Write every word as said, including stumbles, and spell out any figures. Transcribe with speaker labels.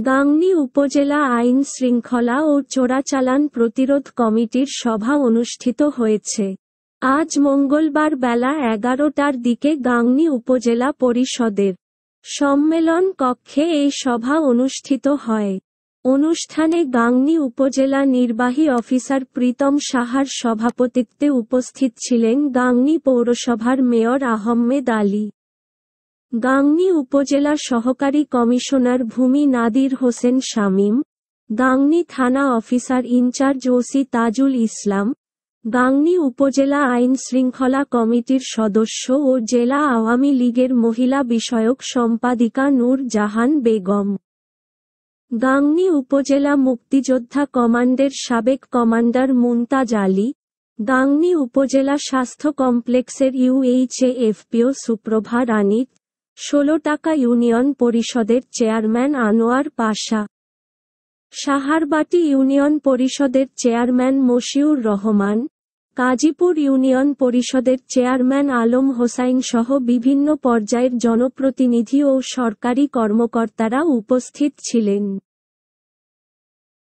Speaker 1: গাংনী উপজেলা আইন শৃঙ্খলা ও চোরাচালান প্রতিরোধ কমিটির সভা অনুষ্ঠিত হয়েছে। আজ মঙ্গলবার বেলা এগারোটার দিকে গাংনী উপজেলা পরিষদের সম্মেলন কক্ষে এই সভা অনুষ্ঠিত হয়। অনুষ্ঠানে গাংনী উপজেলা নির্বাহী অফিসার প্রীতম সাহার সভাপতিত্বে উপস্থিত ছিলেন গাংনী পৌরসভার মেয়র আহমেদ আলী, গাংনী উপজেলা সহকারী কমিশনার ভূমি নাদির হোসেন শামীম, গাংনী থানা officer in charge OC Tajul Islam, Gangni উপজেলা আইন শৃঙ্খলা কমিটির সদস্য ও জেলা আওয়ামী লীগের মহিলা বিষয়ক সম্পাদিকা নূর জাহান বেগম, গাংনী উপজেলা মুক্তিযোদ্ধা কমান্ডের সাবেক কমান্ডার মুনতাজ আলী, গাংনী উপজেলা স্বাস্থ্য কমপ্লেক্সের ইউএইচএফপিও সুপ্রভা রানী, ষোলটাকা ইউনিয়ন পরিষদের চেয়ারম্যান আনোয়ার পাশা, সাহারবাটি ইউনিয়ন পরিষদের চেয়ারম্যান মশিউর রহমান, কাজীপুর ইউনিয়ন পরিষদের চেয়ারম্যান আলম হোসাইন সহ বিভিন্ন পর্যায়ের জনপ্রতিনিধি ও সরকারি কর্মকর্তারা উপস্থিত ছিলেন।